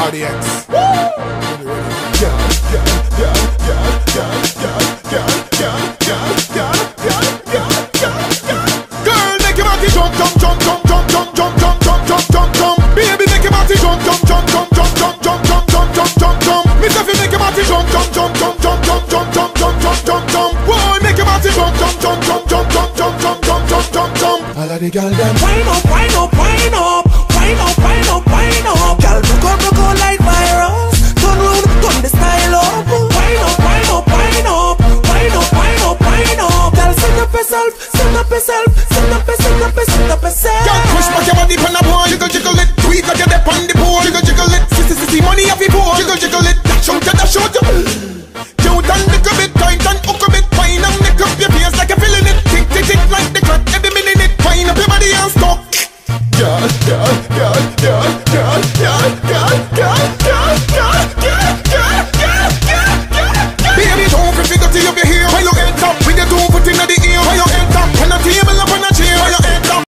RDX. Girl, make your body jump, jump, jump, jump, jump, jump, jump, jump, jump, jump, jump, jump. Baby, make your body jump, jump, jump, jump, jump, jump, jump, jump, jump, jump, jump, jump. Miss if you make your body jump, jump, jump, jump, jump, jump, jump, jump, jump, jump, jump, jump. Boy, make your body jump, jump, jump, jump, jump, jump, jump, jump, jump, jump, jump, jump. All of the girls them wind up, wind up, wind up, wind up, wind up, wind up. Girl, Brukout like virus. Turn round, turn the style up. Wind up, wind up, wind up, wind up, wind up, wind up. Girl, set up yourself, set up yourself, set up yourself, set up yourself. Girl, push back your body pon a board. Jiggle, jiggle it, tweet like you're there on the board. Jiggle, jiggle it, see money off your board. Jiggle, jiggle it, dash out, dash out. Cute and little bit tight and hook a bit fine and make up your face like you're feeling it. Tick, tick, tick like the clock every minute. It wind up your body and stop. Girl, girl, girl, girl, girl, girl, girl, girl, girl, girl, girl, girl, girl, girl, girl. Baby, don't figure till you be here.